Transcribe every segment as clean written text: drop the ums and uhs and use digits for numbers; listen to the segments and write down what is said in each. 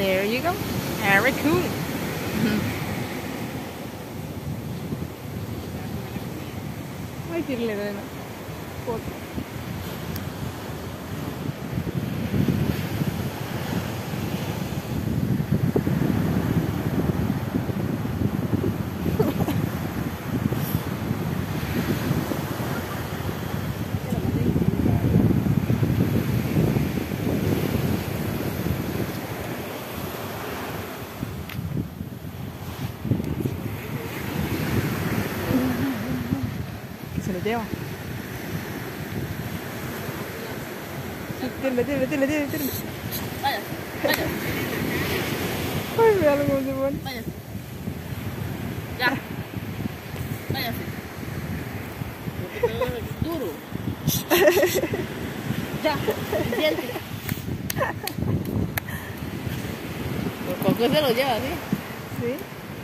There you go. A raccoon. Ay, tírale de arena. Se lo lleva. Tírale. Vaya, vaya. Ay, míralo cómo se pone. Vaya. Ya. Vaya. Duro. Ya. Suficiente. Por poco se lo lleva, ¿sí? Sí.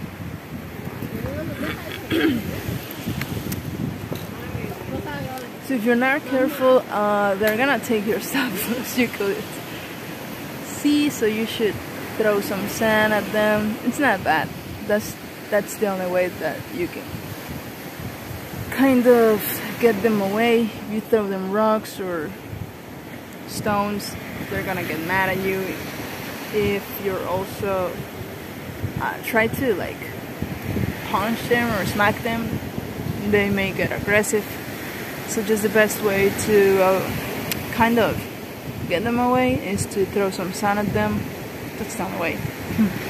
So if you're not careful, they're gonna take your stuff, as you could see. So you should throw some sand at them. It's not bad. That's the only way that you can kind of get them away. If you throw them rocks or stones, they're gonna get mad at you. If you're also try to like punch them or smack them, they may get aggressive. So just the best way to kind of get them away is to throw some sand at them. That's the only way.